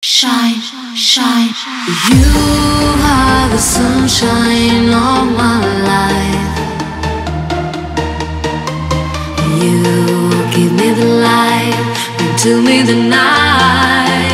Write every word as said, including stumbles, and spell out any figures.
Shine, shine. You are the sunshine of my life. You give me the light, bring to me the night.